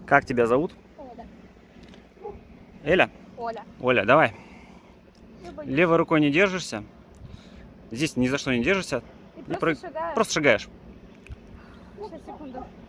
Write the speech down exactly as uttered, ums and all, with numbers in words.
Как тебя зовут? Оля. Эля? Оля. Оля, давай. Я боюсь. Левой рукой не держишься. Здесь ни за что не держишься. И И просто про- шагаешь. Просто шагаешь. Сейчас, секунду.